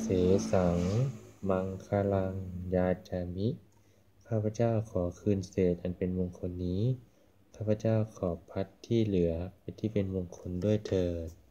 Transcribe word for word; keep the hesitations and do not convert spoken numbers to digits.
สังมังคลังยาจามิ ข้าพเจ้าขอคืนเศษอันเป็นมงคลนี้ ข้าพเจ้าขอพัดที่เหลือไปที่เป็นมงคลด้วยเถิด